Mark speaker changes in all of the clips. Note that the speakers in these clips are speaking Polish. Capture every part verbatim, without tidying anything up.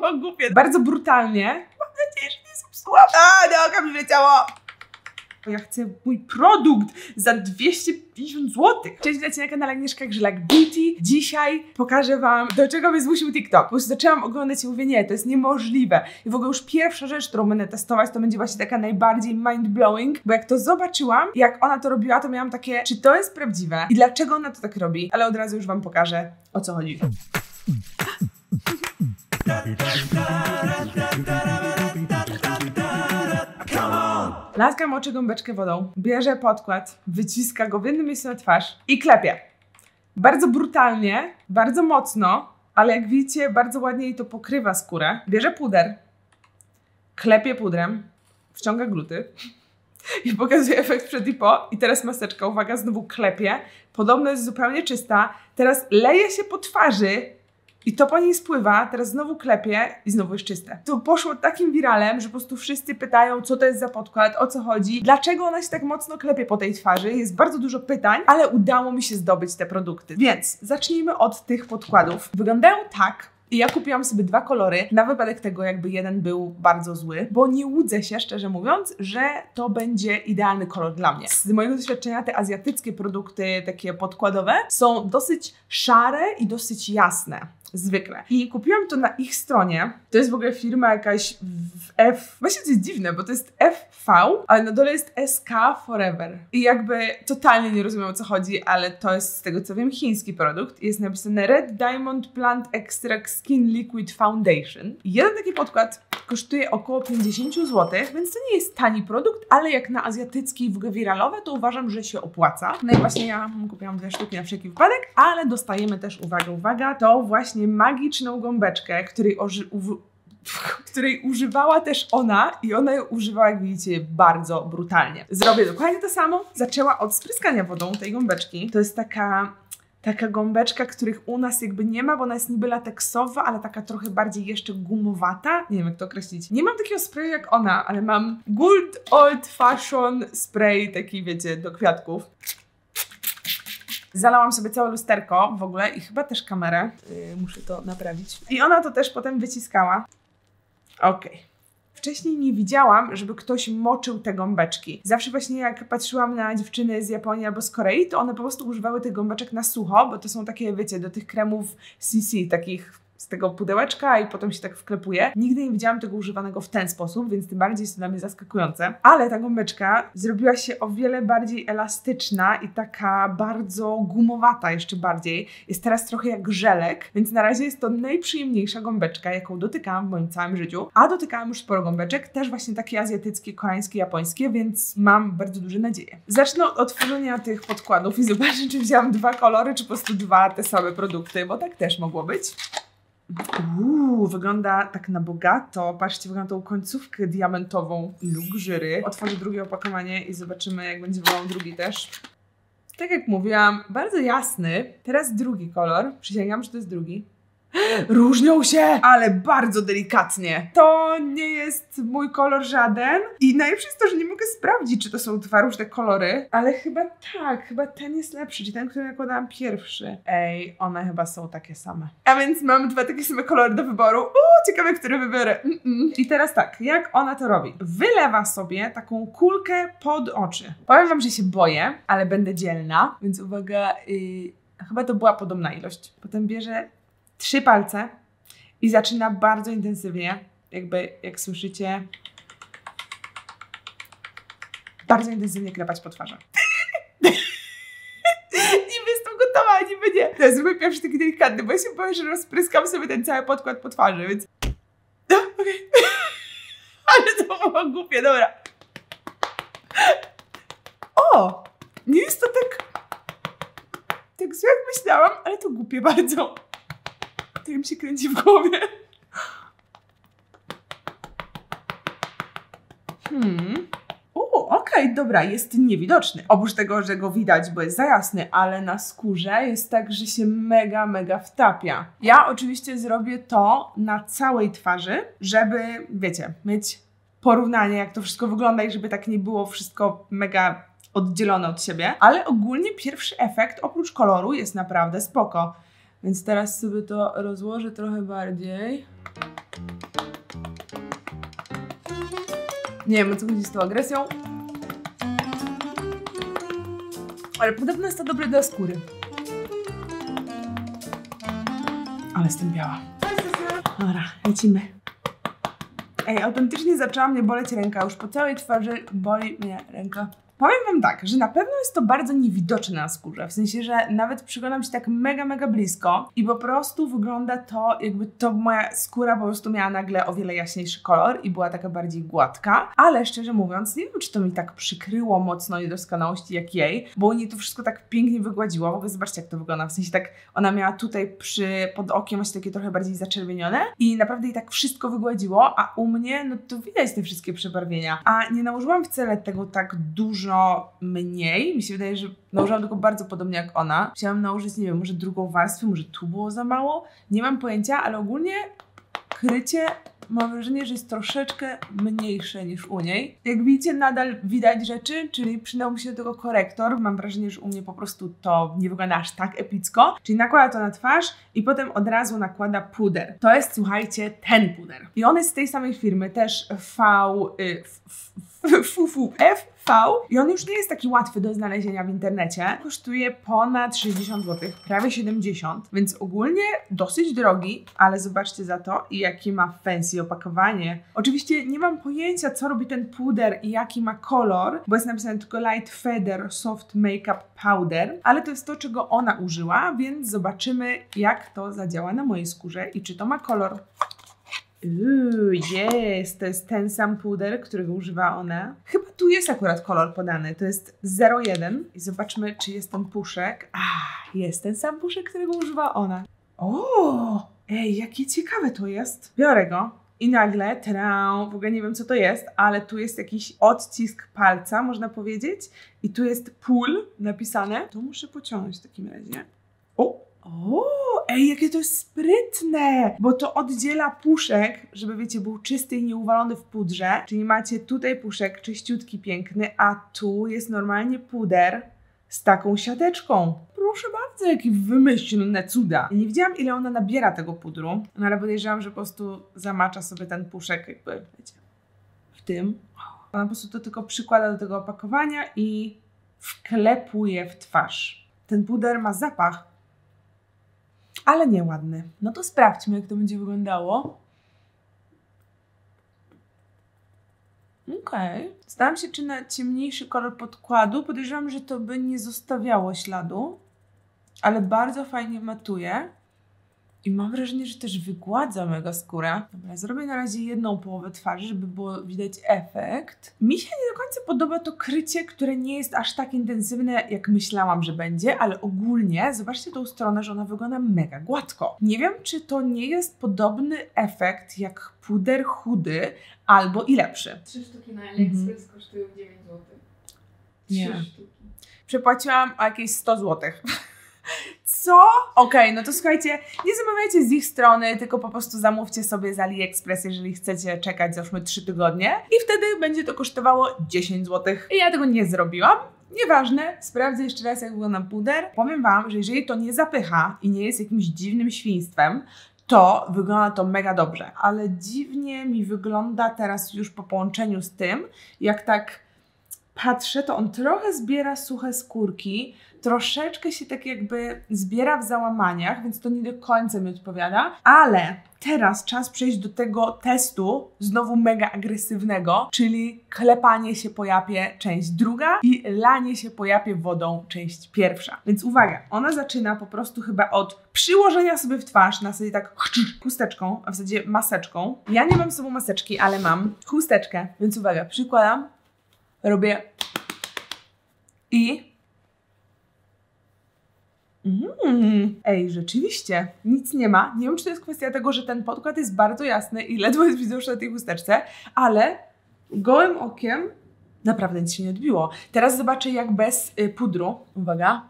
Speaker 1: było głupie. Bardzo brutalnie. Mam nadzieję, że nie zepsułam. A, do oka mi wleciało. Ja chcę mój produkt za dwieście pięćdziesiąt złotych. Cześć, witajcie na kanale Agnieszka Grzelak Beauty. Dzisiaj pokażę wam, do czego mnie zmusił TikTok. Po prostu zaczęłam oglądać i mówię, nie, to jest niemożliwe. I w ogóle już pierwsza rzecz, którą będę testować, to będzie właśnie taka najbardziej mind-blowing, bo jak to zobaczyłam, jak ona to robiła, to miałam takie, czy to jest prawdziwe i dlaczego ona to tak robi, ale od razu już wam pokażę, o co chodzi. Laska moczy gąbeczkę wodą, bierze podkład, wyciska go w jednym miejscu na twarz i klepie. Bardzo brutalnie, bardzo mocno, ale jak widzicie, bardzo ładnie jej to pokrywa skórę. Bierze puder, klepie pudrem, wciąga gluty i pokazuje efekt przed i po. I teraz maseczka, uwaga, znowu klepie. Podobno jest zupełnie czysta. Teraz leje się po twarzy. I to po niej spływa, teraz znowu klepie i znowu jest czyste. To poszło takim wiralem, że po prostu wszyscy pytają, co to jest za podkład, o co chodzi, dlaczego ona się tak mocno klepie po tej twarzy. Jest bardzo dużo pytań, ale udało mi się zdobyć te produkty. Więc zacznijmy od tych podkładów. Wyglądają tak. I ja kupiłam sobie dwa kolory na wypadek tego, jakby jeden był bardzo zły, bo nie łudzę się, szczerze mówiąc, że to będzie idealny kolor dla mnie. Z mojego doświadczenia te azjatyckie produkty, takie podkładowe, są dosyć szare i dosyć jasne. Zwykle. I kupiłam to na ich stronie. To jest w ogóle firma jakaś w F... Właśnie to jest dziwne, bo to jest F V, ale na dole jest S K Forever. I jakby totalnie nie rozumiem, o co chodzi, ale to jest, z tego co wiem, chiński produkt. Jest napisane Red Diamond Plant Extract Skin Liquid Foundation. I jeden taki podkład kosztuje około pięćdziesiąt złotych, więc to nie jest tani produkt, ale jak na azjatycki i w ogóle wiralowe, to uważam, że się opłaca. No i właśnie ja kupiłam dwie sztuki na wszelki wypadek, ale dostajemy też, uwaga, uwaga, to właśnie magiczną gąbeczkę, której, której używała też ona i ona ją używała, jak widzicie, bardzo brutalnie. Zrobię dokładnie to samo. Zaczęła od spryskania wodą tej gąbeczki. To jest taka... Taka gąbeczka, których u nas jakby nie ma, bo ona jest niby lateksowa, ale taka trochę bardziej jeszcze gumowata. Nie wiem, jak to określić. Nie mam takiego sprayu jak ona, ale mam Good Old Fashion Spray, taki wiecie, do kwiatków. Zalałam sobie całe lusterko w ogóle i chyba też kamerę. Yy, muszę to naprawić. I ona to też potem wyciskała. Okej. Okay. Wcześniej nie widziałam, żeby ktoś moczył te gąbeczki. Zawsze właśnie jak patrzyłam na dziewczyny z Japonii albo z Korei, to one po prostu używały tych gąbeczek na sucho, bo to są takie, wiecie, do tych kremów C C, takich z tego pudełeczka i potem się tak wklepuje. Nigdy nie widziałam tego używanego w ten sposób, więc tym bardziej jest to dla mnie zaskakujące. Ale ta gąbeczka zrobiła się o wiele bardziej elastyczna i taka bardzo gumowata jeszcze bardziej. Jest teraz trochę jak żelek, więc na razie jest to najprzyjemniejsza gąbeczka, jaką dotykałam w moim całym życiu. A dotykałam już sporo gąbeczek, też właśnie takie azjatyckie, koreańskie, japońskie, więc mam bardzo duże nadzieje. Zacznę od otworzenia tych podkładów i zobaczę, czy wzięłam dwa kolory, czy po prostu dwa te same produkty, bo tak też mogło być. Uuu, wygląda tak na bogato. Patrzcie, wygląda tą końcówkę diamentową Luxury. Otworzę drugie opakowanie i zobaczymy, jak będzie wyglądał drugi też. Tak jak mówiłam, bardzo jasny. Teraz drugi kolor. Przysięgam, że to jest drugi. Różnią się, ale bardzo delikatnie. To nie jest mój kolor żaden. I najlepsze jest to, że nie mogę sprawdzić, czy to są dwa różne kolory. Ale chyba tak, chyba ten jest lepszy, czyli ten, który nakładałam pierwszy. Ej, one chyba są takie same. A więc mam dwa takie same kolory do wyboru. Uuu, ciekawe, który wybiorę. Mm -mm. I teraz tak, jak ona to robi? Wylewa sobie taką kulkę pod oczy. Powiem wam, że się boję, ale będę dzielna. Więc uwaga, yy, chyba to była podobna ilość. Potem bierze trzy palce i zaczyna bardzo intensywnie, jakby, jak słyszycie, bardzo intensywnie klepać po twarzy. Niby jestem gotowa, niby nie. To jest mój pierwszy taki delikatny, bo ja się boję, że rozpryskam sobie ten cały podkład po twarzy, więc... No, okej. Okay. Ale to było głupie, dobra. O! Nie jest to tak... tak złe, jak myślałam, ale to głupie bardzo. Tak mi się kręci w głowie. Hmm. O, okej, okay, dobra, jest niewidoczny. Oprócz tego, że go widać, bo jest za jasny, ale na skórze jest tak, że się mega, mega wtapia. Ja oczywiście zrobię to na całej twarzy, żeby, wiecie, mieć porównanie, jak to wszystko wygląda i żeby tak nie było wszystko mega oddzielone od siebie. Ale ogólnie pierwszy efekt, oprócz koloru, jest naprawdę spoko. Więc teraz sobie to rozłożę trochę bardziej. Nie wiem, o co chodzi z tą agresją. Ale podobno jest to dobre dla skóry. Ale jestem biała. Dobra, lecimy. Ej, autentycznie zaczęła mnie boleć ręka. Już po całej twarzy boli mnie ręka. Powiem wam tak, że na pewno jest to bardzo niewidoczne na skórze, w sensie, że nawet przyglądam się tak mega, mega blisko i po prostu wygląda to, jakby to moja skóra po prostu miała nagle o wiele jaśniejszy kolor i była taka bardziej gładka, ale szczerze mówiąc, nie wiem, czy to mi tak przykryło mocno niedoskonałości jak jej, bo u niej to wszystko tak pięknie wygładziło. W ogóle zobaczcie, jak to wygląda, w sensie tak ona miała tutaj przy, pod okiem właśnie takie trochę bardziej zaczerwienione i naprawdę jej tak wszystko wygładziło, a u mnie, no to widać te wszystkie przebarwienia, a nie nałożyłam wcale tego tak dużo mniej. Mi się wydaje, że nałożyłam tylko bardzo podobnie jak ona. Chciałam nałożyć, nie wiem, może drugą warstwę, może tu było za mało. Nie mam pojęcia, ale ogólnie krycie mam wrażenie, że jest troszeczkę mniejsze niż u niej. Jak widzicie, nadal widać rzeczy, czyli przydał mi się do tego korektor. Mam wrażenie, że u mnie po prostu to nie wygląda aż tak epicko. Czyli nakłada to na twarz i potem od razu nakłada puder. To jest, słuchajcie, ten puder. I on jest z tej samej firmy, też V... Y, f, f, f, f, f, V. I on już nie jest taki łatwy do znalezienia w internecie. Kosztuje ponad sześćdziesiąt złotych, prawie siedemdziesiąt, więc ogólnie dosyć drogi, ale zobaczcie za to, jakie ma fancy opakowanie. Oczywiście nie mam pojęcia, co robi ten puder i jaki ma kolor, bo jest napisane tylko Light Feather Soft Makeup Powder, ale to jest to, czego ona użyła, więc zobaczymy, jak to zadziała na mojej skórze i czy to ma kolor. Uuu, jest, to jest ten sam puder, którego używa ona. Chyba tu jest akurat kolor podany, to jest zero jeden i zobaczmy, czy jest ten puszek. A, jest ten sam puszek, którego używa ona. O, ej, jakie ciekawe to jest. Biorę go i nagle, trau, w ogóle nie wiem, co to jest, ale tu jest jakiś odcisk palca, można powiedzieć, i tu jest pól napisane. To muszę pociągnąć w takim razie. O! O, ej, jakie to jest sprytne, bo to oddziela puszek, żeby, wiecie, był czysty i nieuwalony w pudrze, czyli macie tutaj puszek czyściutki, piękny, a tu jest normalnie puder z taką siateczką. Proszę bardzo, jakie wymyślne cuda. Nie wiedziałam, ile ona nabiera tego pudru, no ale podejrzewam, że po prostu zamacza sobie ten puszek, jakby, wiecie, w tym. Ona po prostu to tylko przykłada do tego opakowania i wklepuje w twarz. Ten puder ma zapach, ale nieładny. No to sprawdźmy, jak to będzie wyglądało. Okej. Okay. Zastanawiam się, czy na ciemniejszy kolor podkładu. Podejrzewam, że to by nie zostawiało śladu, ale bardzo fajnie matuje. I mam wrażenie, że też wygładza mega skórę. Dobra, zrobię na razie jedną połowę twarzy, żeby było widać efekt. Mi się nie do końca podoba to krycie, które nie jest aż tak intensywne, jak myślałam, że będzie, ale ogólnie zobaczcie tą stronę, że ona wygląda mega gładko. Nie wiem, czy to nie jest podobny efekt jak puder chudy, albo i lepszy.
Speaker 2: Trzy sztuki na AliExpress mhm. kosztują dziewięć złotych.
Speaker 1: Nie. Sztuki. Przepłaciłam o jakieś sto złotych. Co? Okej, okay, no to słuchajcie, nie zamawiajcie z ich strony, tylko po prostu zamówcie sobie z AliExpress, jeżeli chcecie czekać załóżmy trzy tygodnie i wtedy będzie to kosztowało dziesięć złotych. I ja tego nie zrobiłam. Nieważne, sprawdzę jeszcze raz, jak wygląda puder. Powiem wam, że jeżeli to nie zapycha i nie jest jakimś dziwnym świństwem, to wygląda to mega dobrze. Ale dziwnie mi wygląda teraz już po połączeniu z tym, jak tak patrzę, to on trochę zbiera suche skórki, troszeczkę się tak jakby zbiera w załamaniach, więc to nie do końca mi odpowiada, ale teraz czas przejść do tego testu, znowu mega agresywnego, czyli klepanie się po japie, część druga i lanie się po japie wodą, część pierwsza. Więc uwaga, ona zaczyna po prostu chyba od przyłożenia sobie w twarz, na zasadzie tak chusteczką, a w zasadzie maseczką. Ja nie mam z sobą maseczki, ale mam chusteczkę, więc uwaga, przykładam, robię i Mm. Ej, rzeczywiście, nic nie ma. Nie wiem, czy to jest kwestia tego, że ten podkład jest bardzo jasny i ledwo jest widoczny na tej chusteczce, ale gołym okiem naprawdę nic się nie odbiło. Teraz zobaczę, jak bez y, pudru. Uwaga.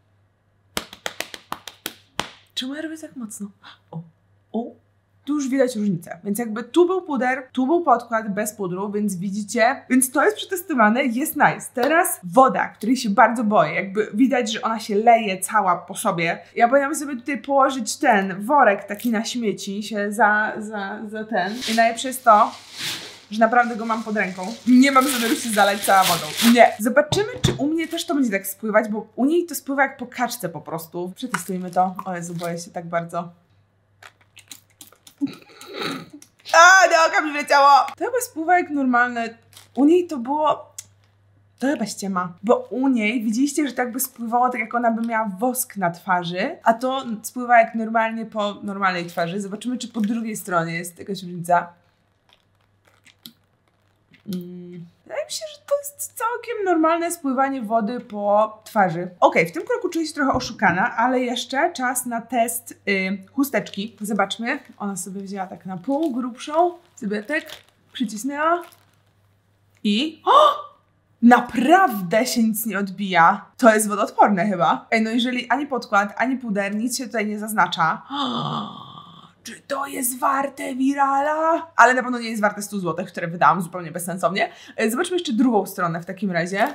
Speaker 1: Czemu ja robię tak mocno? O, o. Tu już widać różnicę, więc jakby tu był puder, tu był podkład bez pudru, więc widzicie, więc to jest przetestowane, jest nice. Teraz woda, której się bardzo boję, jakby widać, że ona się leje cała po sobie. Ja powinnam sobie tutaj położyć ten worek taki na śmieci, się za, za, za ten. I najlepsze jest to, że naprawdę go mam pod ręką. Nie mam zamiaru się zalać całą wodą. Nie. Zobaczymy, czy u mnie też to będzie tak spływać, bo u niej to spływa jak po kaczce po prostu. Przetestujmy to. O Jezu, boję się tak bardzo. A, do oka mi wleciało! To chyba spływa jak normalne. U niej to było... To chyba ściema, bo u niej widzieliście, że tak by spływało, tak jak ona by miała wosk na twarzy, a to spływa jak normalnie po normalnej twarzy. Zobaczymy, czy po drugiej stronie jest jakaś różnica. Mm. Wydaje mi się, że to jest całkiem normalne spływanie wody po twarzy. Ok, w tym kroku czuję się trochę oszukana, ale jeszcze czas na test yy, chusteczki. Zobaczmy, ona sobie wzięła tak na pół grubszą, sobie tak przycisnęła i... O! Naprawdę się nic nie odbija. To jest wodoodporne chyba. Ej, no jeżeli ani podkład, ani puder, nic się tutaj nie zaznacza. Czy to jest warte virala? Ale na pewno nie jest warte stu złotych, które wydałam zupełnie bezsensownie. Zobaczmy jeszcze drugą stronę w takim razie.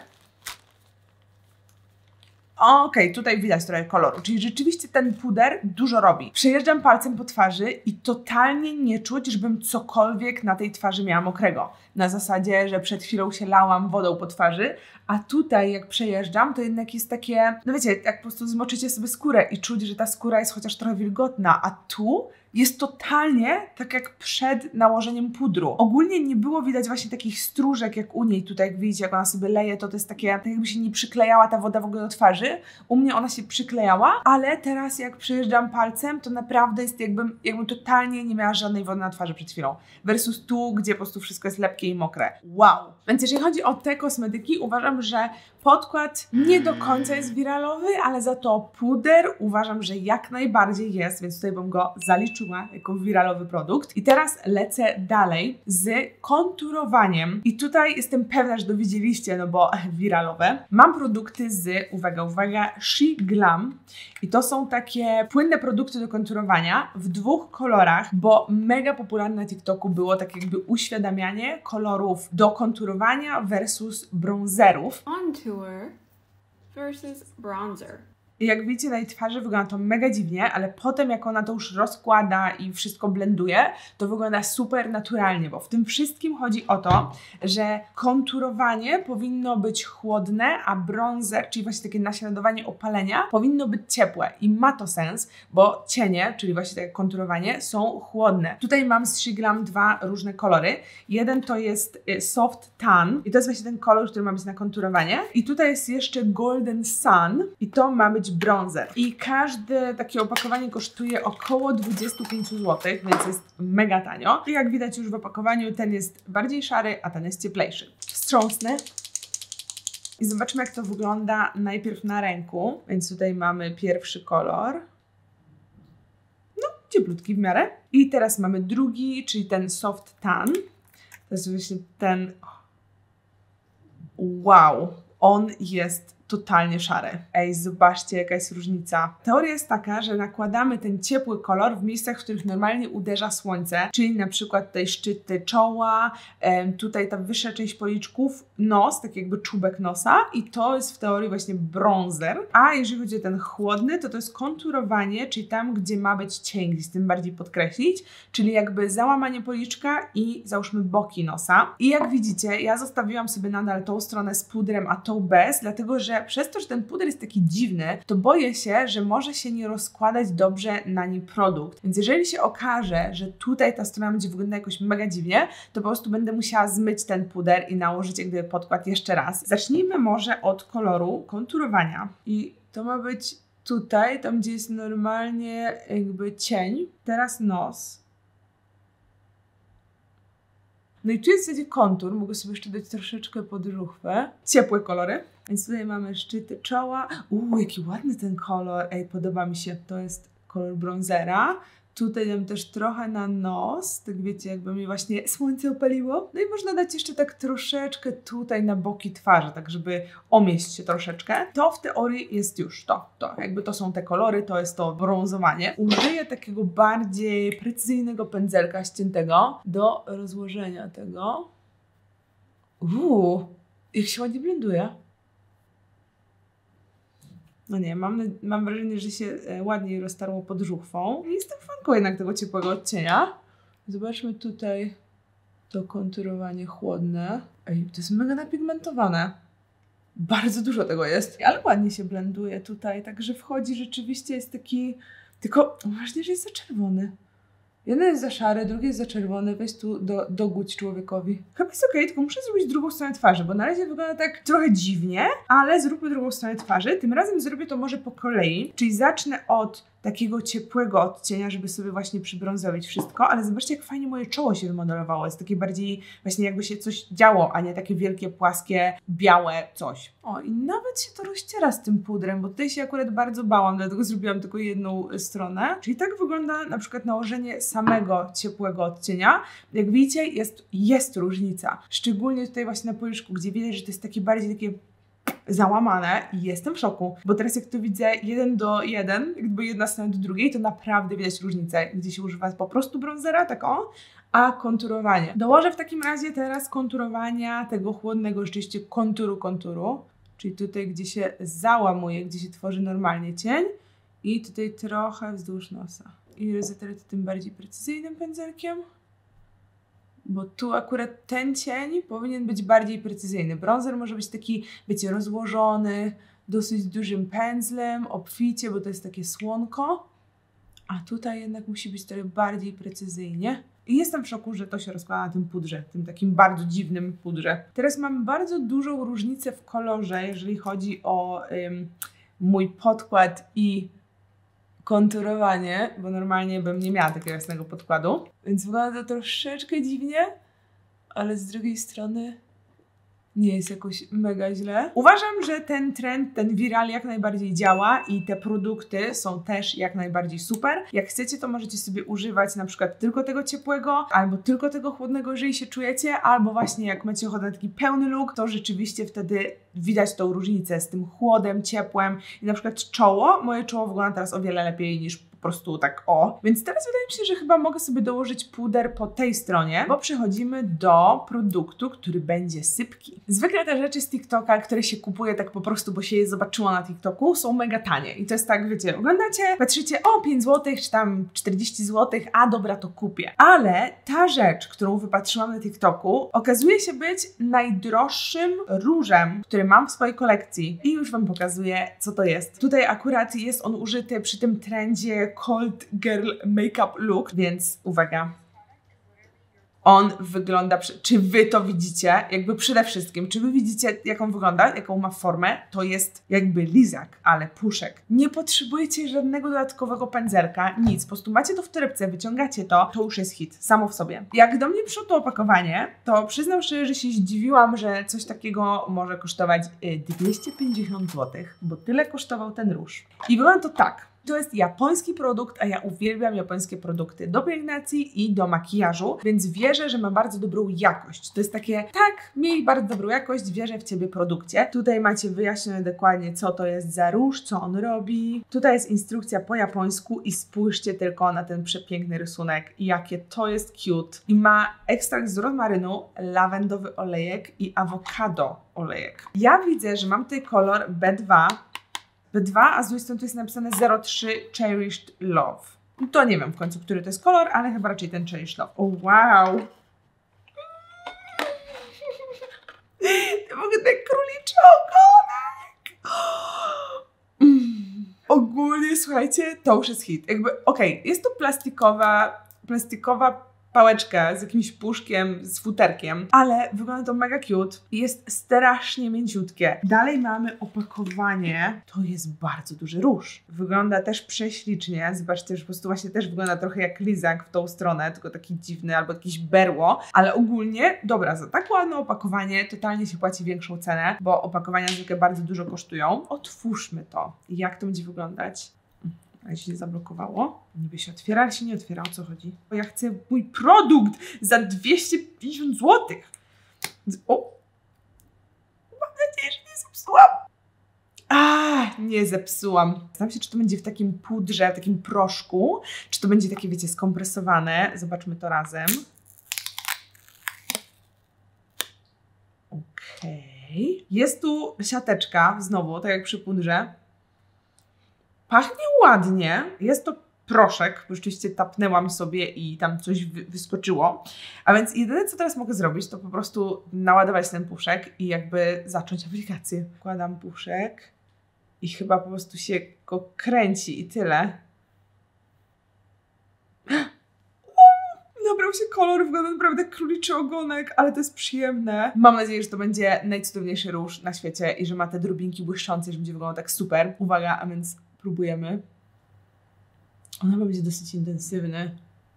Speaker 1: Okej, okay, tutaj widać trochę koloru, czyli rzeczywiście ten puder dużo robi. Przejeżdżam palcem po twarzy i totalnie nie czuć, żebym cokolwiek na tej twarzy miała mokrego. Na zasadzie, że przed chwilą się lałam wodą po twarzy, a tutaj jak przejeżdżam, to jednak jest takie, no wiecie, jak po prostu zmoczycie sobie skórę i czuć, że ta skóra jest chociaż trochę wilgotna, a tu jest totalnie tak jak przed nałożeniem pudru. Ogólnie nie było widać właśnie takich stróżek jak u niej. Tutaj jak widzicie, jak ona sobie leje, to to jest takie, tak jakby się nie przyklejała ta woda w ogóle do twarzy. U mnie ona się przyklejała, ale teraz jak przejeżdżam palcem, to naprawdę jest jakbym, jakbym totalnie nie miała żadnej wody na twarzy przed chwilą. Versus tu, gdzie po prostu wszystko jest lepkie i mokre. Wow! Więc jeżeli chodzi o te kosmetyki, uważam, że podkład nie do końca jest wiralowy, ale za to puder uważam, że jak najbardziej jest, więc tutaj bym go zaliczyła jako wiralowy produkt. I teraz lecę dalej z konturowaniem. I tutaj jestem pewna, że dowiedzieliście, no bo wiralowe. Mam produkty z, uwaga, uwaga, SheGlam. I to są takie płynne produkty do konturowania w dwóch kolorach, bo mega popularne na TikToku było tak jakby uświadamianie kolorów do konturowania versus bronzerów.
Speaker 2: Contour versus bronzer.
Speaker 1: I jak widzicie, na jej twarzy wygląda to mega dziwnie, ale potem jak ona to już rozkłada i wszystko blenduje, to wygląda super naturalnie, bo w tym wszystkim chodzi o to, że konturowanie powinno być chłodne, a bronzer, czyli właśnie takie naśladowanie opalenia, powinno być ciepłe. I ma to sens, bo cienie, czyli właśnie takie konturowanie, są chłodne. Tutaj mam z SheGlam dwa różne kolory. Jeden to jest Soft Tan i to jest właśnie ten kolor, który ma być na konturowanie. I tutaj jest jeszcze Golden Sun i to ma być bronzer. I każde takie opakowanie kosztuje około dwadzieścia pięć złotych, więc jest mega tanio. I jak widać już w opakowaniu, ten jest bardziej szary, a ten jest cieplejszy. Wstrząsnę. I zobaczmy, jak to wygląda najpierw na ręku. Więc tutaj mamy pierwszy kolor. No, cieplutki w miarę. I teraz mamy drugi, czyli ten Soft Tan. To jest właśnie ten... Wow! On jest totalnie szary. Ej, zobaczcie, jaka jest różnica. Teoria jest taka, że nakładamy ten ciepły kolor w miejscach, w których normalnie uderza słońce, czyli na przykład tutaj szczyty czoła, em, tutaj ta wyższa część policzków, nos, tak jakby czubek nosa i to jest w teorii właśnie bronzer. A jeżeli chodzi o ten chłodny, to to jest konturowanie, czyli tam, gdzie ma być cień, gdzieś tym bardziej podkreślić, czyli jakby załamanie policzka i załóżmy boki nosa. I jak widzicie, ja zostawiłam sobie nadal tą stronę z pudrem, a tą bez, dlatego że przez to, że ten puder jest taki dziwny, to boję się, że może się nie rozkładać dobrze na nim produkt. Więc jeżeli się okaże, że tutaj ta strona będzie wyglądać jakoś mega dziwnie, to po prostu będę musiała zmyć ten puder i nałożyć jak gdyby podkład jeszcze raz. Zacznijmy może od koloru konturowania. I to ma być tutaj, tam gdzie jest normalnie jakby cień. Teraz nos. No i tu jest w zasadzie kontur, mogę sobie jeszcze dać troszeczkę podruchwę. Ciepłe kolory. Więc tutaj mamy szczyty czoła. Uuu, jaki ładny ten kolor. Ej, podoba mi się. To jest kolor bronzera. Tutaj dam też trochę na nos. Tak wiecie, jakby mi właśnie słońce opaliło. No i można dać jeszcze tak troszeczkę tutaj na boki twarzy, tak żeby omieść się troszeczkę. To w teorii jest już to. To jakby to są te kolory, to jest to brązowanie. Użyję takiego bardziej precyzyjnego pędzelka ściętego do rozłożenia tego. Uuu, jak się ładnie blenduje. No nie, mam, mam wrażenie, że się ładniej roztarło pod żuchwą. Jestem fanką jednak tego ciepłego odcienia. Zobaczmy tutaj. To konturowanie chłodne. Ej, to jest mega napigmentowane. Bardzo dużo tego jest, ale ładnie się blenduje tutaj, także wchodzi rzeczywiście jest taki... Tylko ważne, że jest za czerwony. Jeden jest za szary, drugi jest za czerwony. Weź tu do, dogódź człowiekowi. Chyba jest okej, tylko muszę zrobić drugą stronę twarzy, bo na razie wygląda tak trochę dziwnie, ale zróbmy drugą stronę twarzy. Tym razem zrobię to może po kolei, czyli zacznę od takiego ciepłego odcienia, żeby sobie właśnie przybrązowić wszystko, ale zobaczcie, jak fajnie moje czoło się wymodelowało. Jest takie bardziej właśnie jakby się coś działo, a nie takie wielkie, płaskie, białe coś. O, i nawet się to rozciera z tym pudrem, bo tutaj się akurat bardzo bałam, dlatego zrobiłam tylko jedną stronę. Czyli tak wygląda na przykład nałożenie samego ciepłego odcienia. Jak widzicie, jest, jest różnica. Szczególnie tutaj właśnie na policzku, gdzie widać, że to jest takie bardziej takie załamane i jestem w szoku, bo teraz jak tu widzę jeden do jeden, jakby jedna strona do drugiej, to naprawdę widać różnicę, gdzie się używa po prostu bronzera, tak o, a konturowanie. Dołożę w takim razie teraz konturowania tego chłodnego rzeczywiście konturu konturu, czyli tutaj, gdzie się załamuje, gdzie się tworzy normalnie cień i tutaj trochę wzdłuż nosa. I rozetrę to tym bardziej precyzyjnym pędzelkiem. Bo tu akurat ten cień powinien być bardziej precyzyjny. Bronzer może być taki, wiecie, rozłożony, dosyć dużym pędzlem, obficie, bo to jest takie słonko. A tutaj jednak musi być trochę bardziej precyzyjnie. I jestem w szoku, że to się rozkłada na tym pudrze, tym takim bardzo dziwnym pudrze. Teraz mam bardzo dużą różnicę w kolorze, jeżeli chodzi o ym, mój podkład i konturowanie, bo normalnie bym nie miała takiego jasnego podkładu. Więc wygląda to troszeczkę dziwnie, ale z drugiej strony nie jest jakoś mega źle. Uważam, że ten trend, ten viral jak najbardziej działa i te produkty są też jak najbardziej super. Jak chcecie, to możecie sobie używać na przykład tylko tego ciepłego, albo tylko tego chłodnego, jeżeli się czujecie, albo właśnie jak macie ochotę na taki pełny look, to rzeczywiście wtedy widać tą różnicę z tym chłodem, ciepłem i na przykład czoło. Moje czoło wygląda teraz o wiele lepiej niż po prostu tak o. Więc teraz wydaje mi się, że chyba mogę sobie dołożyć puder po tej stronie, bo przechodzimy do produktu, który będzie sypki. Zwykle te rzeczy z TikToka, które się kupuje tak po prostu, bo się je zobaczyło na TikToku, są mega tanie. I to jest tak, wiecie, oglądacie, patrzycie, o pięć złotych, czy tam czterdzieści złotych, a dobra, to kupię. Ale ta rzecz, którą wypatrzyłam na TikToku, okazuje się być najdroższym różem, który mam w swojej kolekcji. I już Wam pokazuję, co to jest. Tutaj akurat jest on użyty przy tym trendzie Cold Girl Makeup Look, więc uwaga. On wygląda, czy wy to widzicie? Jakby przede wszystkim, czy wy widzicie, jak on wygląda, jaką ma formę? To jest jakby lizak, ale puszek. Nie potrzebujecie żadnego dodatkowego pędzelka, nic. Po prostu macie to w torebce, wyciągacie to, to już jest hit, samo w sobie. Jak do mnie przyszło to opakowanie, to przyznam szczerze, że się zdziwiłam, że coś takiego może kosztować dwieście pięćdziesiąt złotych, bo tyle kosztował ten róż. I wygląda to tak. To jest japoński produkt, a ja uwielbiam japońskie produkty do pielęgnacji i do makijażu, więc wierzę, że ma bardzo dobrą jakość. To jest takie, tak, miej bardzo dobrą jakość, wierzę w Ciebie produkcie. Tutaj macie wyjaśnione dokładnie, co to jest za róż, co on robi. Tutaj jest instrukcja po japońsku i spójrzcie tylko na ten przepiękny rysunek, jakie to jest cute. I ma ekstrakt z rozmarynu, lawendowy olejek i awokado olejek. Ja widzę, że mam tutaj kolor B dwa, B dwa, a z drugiej strony tu jest napisane zero trzy Cherished Love. To nie wiem w końcu, który to jest kolor, ale chyba raczej ten Cherished Love. O, wow! To w ogóle ten króliczy ogonek! Ogólnie, słuchajcie, to już jest hit. Jakby, okej, okay, jest to plastikowa, plastikowa pałeczkę z jakimś puszkiem, z futerkiem, ale wygląda to mega cute i jest strasznie mięciutkie. Dalej mamy opakowanie. To jest bardzo duży róż. Wygląda też prześlicznie. Zobaczcie, że po prostu właśnie też wygląda trochę jak lizak w tą stronę, tylko taki dziwny albo jakieś berło, ale ogólnie, dobra, za tak ładne opakowanie totalnie się płaci większą cenę, bo opakowania zwykle bardzo dużo kosztują. Otwórzmy to. Jak to będzie wyglądać? Ale się nie zablokowało. Niby się otwiera, ale się nie otwiera. O co chodzi? Bo ja chcę mój produkt za dwieście pięćdziesiąt złotych. O! Mam nadzieję, że nie zepsułam. A, nie zepsułam. Zastanawiam się, czy to będzie w takim pudrze, w takim proszku, czy to będzie takie, wiecie, skompresowane. Zobaczmy to razem. Okej. Okay. Jest tu siateczka, znowu, tak jak przy pudrze. Pachnie ładnie. Jest to proszek, bo rzeczywiście tapnęłam sobie i tam coś wy wyskoczyło. A więc jedyne, co teraz mogę zrobić, to po prostu naładować ten puszek i jakby zacząć aplikację. Wkładam puszek i chyba po prostu się go kręci i tyle. Nabrał się kolor, wygląda naprawdę jak króliczy ogonek, ale to jest przyjemne. Mam nadzieję, że to będzie najcudowniejszy róż na świecie i że ma te drobinki błyszczące, że będzie wyglądał tak super. Uwaga, a więc próbujemy. On chyba będzie dosyć intensywny.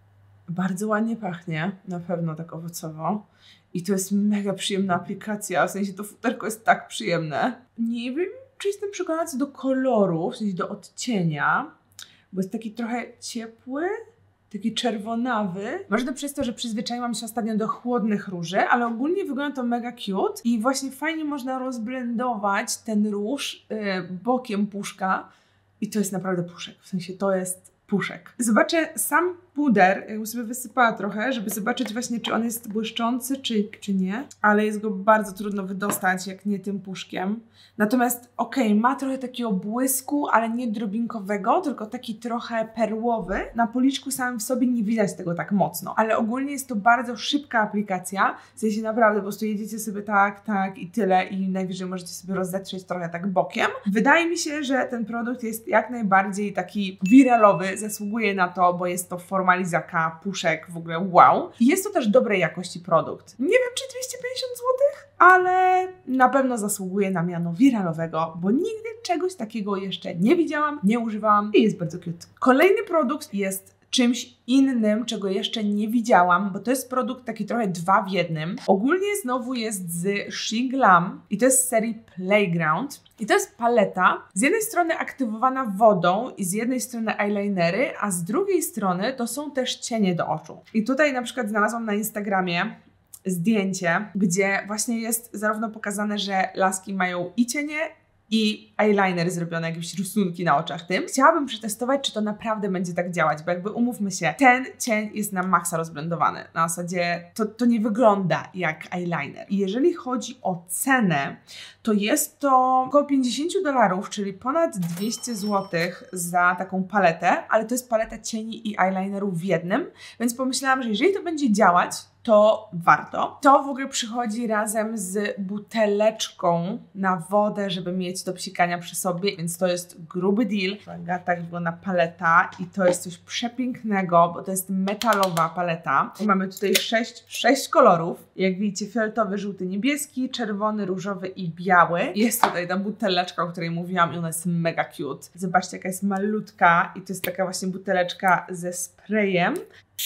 Speaker 1: Bardzo ładnie pachnie, na pewno tak owocowo. I to jest mega przyjemna aplikacja, w sensie to futerko jest tak przyjemne. Nie wiem, czy jestem przekonana co do koloru, w sensie do odcienia, bo jest taki trochę ciepły, taki czerwonawy. Może to przez to, że przyzwyczaiłam się ostatnio do chłodnych róży, ale ogólnie wygląda to mega cute i właśnie fajnie można rozblendować ten róż yy, bokiem puszka i to jest naprawdę puszek, w sensie to jest puszek. Zobaczę sam puder, jakby sobie wysypała trochę, żeby zobaczyć właśnie, czy on jest błyszczący, czy, czy nie, ale jest go bardzo trudno wydostać, jak nie tym puszkiem. Natomiast okej, okay, ma trochę takiego błysku, ale nie drobinkowego, tylko taki trochę perłowy. Na policzku samym w sobie nie widać tego tak mocno, ale ogólnie jest to bardzo szybka aplikacja, w sensie naprawdę po prostu jedziecie sobie tak, tak i tyle i najwyżej możecie sobie rozzetrzeć trochę tak bokiem. Wydaje mi się, że ten produkt jest jak najbardziej taki wiralowy, zasługuje na to, bo jest to formalizaka, puszek, w ogóle wow. I jest to też dobrej jakości produkt. Nie wiem, czy dwieście pięćdziesiąt złotych, ale na pewno zasługuje na miano wiralowego, bo nigdy czegoś takiego jeszcze nie widziałam, nie używałam i jest bardzo cute. Kolejny produkt jest czymś innym, czego jeszcze nie widziałam, bo to jest produkt taki trochę dwa w jednym. Ogólnie znowu jest z She Glam i to jest z serii Playground. I to jest paleta, z jednej strony aktywowana wodą i z jednej strony eyelinery, a z drugiej strony to są też cienie do oczu. I tutaj na przykład znalazłam na Instagramie zdjęcie, gdzie właśnie jest zarówno pokazane, że laski mają i cienie, i eyeliner zrobione, jakieś rysunki na oczach tym. Chciałabym przetestować, czy to naprawdę będzie tak działać, bo jakby umówmy się, ten cień jest na maksa rozblendowany. Na zasadzie to, to nie wygląda jak eyeliner. I jeżeli chodzi o cenę, to jest to około pięćdziesiąt dolarów, czyli ponad dwieście złotych za taką paletę, ale to jest paleta cieni i eyelinerów w jednym, więc pomyślałam, że jeżeli to będzie działać, to warto. To w ogóle przychodzi razem z buteleczką na wodę, żeby mieć do psikania przy sobie, więc to jest gruby deal. Uwaga, tak wygląda paleta i to jest coś przepięknego, bo to jest metalowa paleta. Mamy tutaj sześć, sześć kolorów. Jak widzicie, fioletowy, żółty, niebieski, czerwony, różowy i biały. Jest tutaj ta buteleczka, o której mówiłam i ona jest mega cute. Zobaczcie, jaka jest malutka i to jest taka właśnie buteleczka ze sprayem.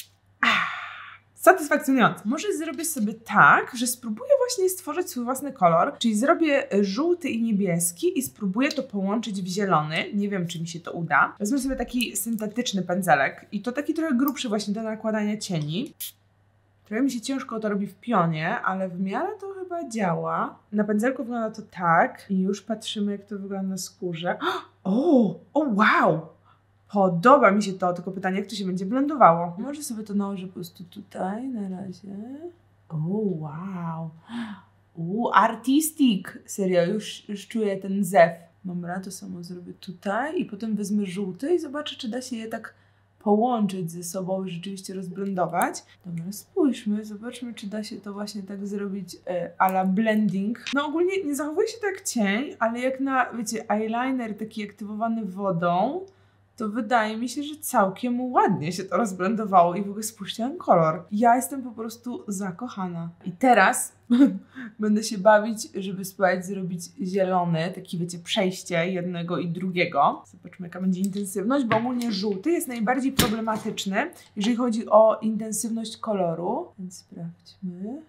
Speaker 1: Ah. Satysfakcjonujące. Może zrobię sobie tak, że spróbuję właśnie stworzyć swój własny kolor, czyli zrobię żółty i niebieski i spróbuję to połączyć w zielony. Nie wiem, czy mi się to uda. Wezmę sobie taki syntetyczny pędzelek i to taki trochę grubszy właśnie do nakładania cieni. Trochę mi się ciężko to robi w pionie, ale w miarę to chyba działa. Na pędzelku wygląda to tak i już patrzymy, jak to wygląda na skórze. O, o wow! Podoba mi się to, tylko pytanie, jak to się będzie blendowało. Może sobie to nałożę po prostu tutaj na razie. O, wow. U, artistic. Serio, już, już czuję ten zew. Dobra, to samo zrobię tutaj i potem wezmę żółty i zobaczę, czy da się je tak połączyć ze sobą i rzeczywiście rozblendować. Dobra, spójrzmy, zobaczmy, czy da się to właśnie tak zrobić e, a la blending. No ogólnie nie zachowuje się to jak cień, ale jak na, wiecie, eyeliner taki aktywowany wodą, to wydaje mi się, że całkiem ładnie się to rozblendowało i w ogóle spójrzcie na kolor. Ja jestem po prostu zakochana. I teraz będę się bawić, żeby spróbować zrobić zielony, taki wiecie, przejście jednego i drugiego. Zobaczmy, jaka będzie intensywność, bo ogólnie żółty jest najbardziej problematyczny, jeżeli chodzi o intensywność koloru. Więc sprawdźmy.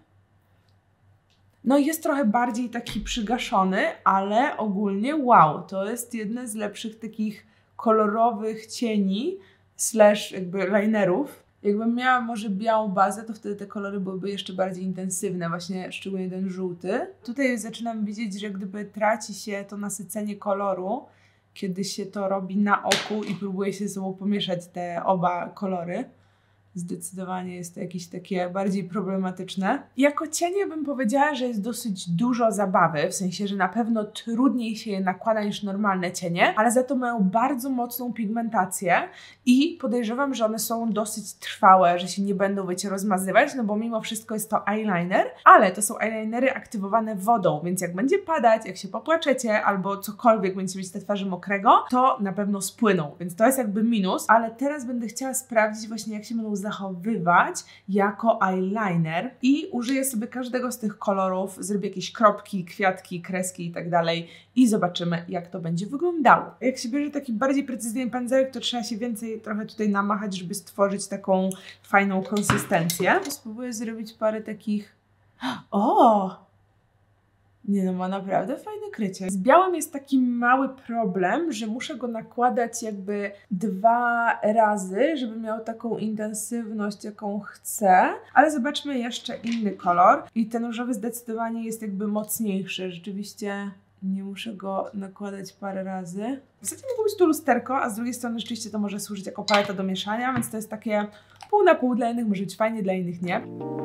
Speaker 1: No jest trochę bardziej taki przygaszony, ale ogólnie wow, to jest jedne z lepszych takich kolorowych cieni slash jakby linerów. Jakbym miała może białą bazę, to wtedy te kolory byłyby jeszcze bardziej intensywne, właśnie szczególnie ten żółty. Tutaj zaczynam widzieć, że gdyby traci się to nasycenie koloru, kiedy się to robi na oku i próbuje się ze sobą pomieszać te oba kolory, Zdecydowanie jest to jakieś takie bardziej problematyczne. Jako cienie bym powiedziała, że jest dosyć dużo zabawy, w sensie, że na pewno trudniej się je nakłada niż normalne cienie, ale za to mają bardzo mocną pigmentację i podejrzewam, że one są dosyć trwałe, że się nie będą, wiecie, rozmazywać, no bo mimo wszystko jest to eyeliner, ale to są eyelinery aktywowane wodą, więc jak będzie padać, jak się popłaczecie albo cokolwiek będziecie mieć na twarzy mokrego, to na pewno spłyną, więc to jest jakby minus, ale teraz będę chciała sprawdzić właśnie, jak się będą zachowywać jako eyeliner i użyję sobie każdego z tych kolorów, zrobię jakieś kropki, kwiatki, kreski i tak dalej i zobaczymy, jak to będzie wyglądało. Jak się bierze taki bardziej precyzyjny pędzelek, to trzeba się więcej trochę tutaj namachać, żeby stworzyć taką fajną konsystencję. Spróbuję zrobić parę takich... O! Nie no, ma naprawdę fajne krycie. Z białym jest taki mały problem, że muszę go nakładać jakby dwa razy, żeby miał taką intensywność, jaką chcę. Ale zobaczmy jeszcze inny kolor. I ten różowy zdecydowanie jest jakby mocniejszy. Rzeczywiście nie muszę go nakładać parę razy. W zasadzie mogło być tu lusterko, a z drugiej strony rzeczywiście to może służyć jako paleta do mieszania, więc to jest takie pół na pół, dla innych może być fajnie, dla innych nie.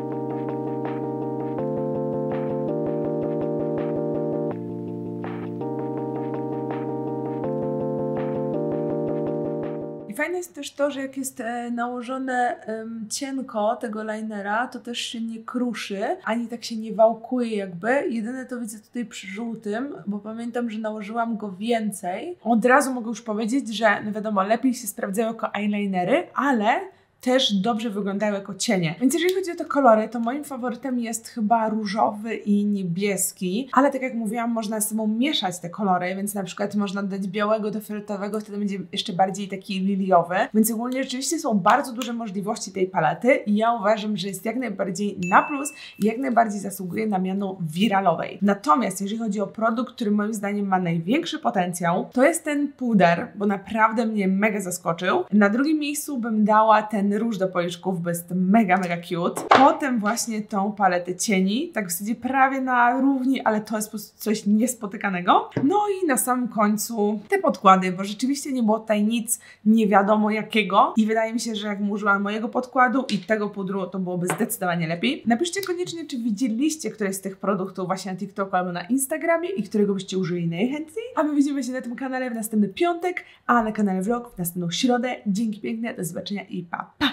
Speaker 1: Fajne jest też to, że jak jest e, nałożone um, cienko tego linera, to też się nie kruszy, ani tak się nie wałkuje jakby. Jedyne to widzę tutaj przy żółtym, bo pamiętam, że nałożyłam go więcej. Od razu mogę już powiedzieć, że no wiadomo, lepiej się sprawdzają jako eyelinery, ale też dobrze wyglądają jako cienie. Więc jeżeli chodzi o te kolory, to moim faworytem jest chyba różowy i niebieski, ale tak jak mówiłam, można ze sobą mieszać te kolory, więc na przykład można dodać białego do fioletowego, wtedy będzie jeszcze bardziej taki liliowy, więc ogólnie rzeczywiście są bardzo duże możliwości tej palety i ja uważam, że jest jak najbardziej na plus i jak najbardziej zasługuje na miano wiralowej. Natomiast jeżeli chodzi o produkt, który moim zdaniem ma największy potencjał, to jest ten puder, bo naprawdę mnie mega zaskoczył. Na drugim miejscu bym dała ten róż do policzków, bo jest mega, mega cute. Potem właśnie tą paletę cieni, tak w zasadzie prawie na równi, ale to jest po prostu coś niespotykanego. No i na samym końcu te podkłady, bo rzeczywiście nie było tutaj nic nie wiadomo jakiego i wydaje mi się, że jak użyłam mojego podkładu i tego pudru, to byłoby zdecydowanie lepiej. Napiszcie koniecznie, czy widzieliście któreś z tych produktów właśnie na TikToku albo na Instagramie i którego byście użyli najchętniej. A my widzimy się na tym kanale w następny piątek, a na kanale vlog w następną środę. Dzięki piękne, do zobaczenia i pa, pa!